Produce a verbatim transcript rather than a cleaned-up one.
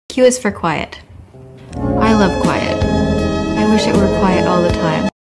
Q is for quiet. I love quiet. I wish it were quiet all the time.